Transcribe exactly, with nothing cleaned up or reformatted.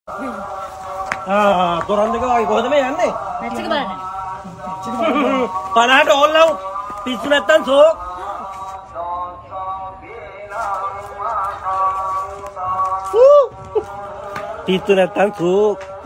ආ තොරන් දෙක වගේ කොහෙද මේ යන්නේ? මැච් එක බලන්න. පනහට ඕල් ලව් පිස්සු නැත්තම් සෝක්. පිස්සු නැත්තම් සෝක්.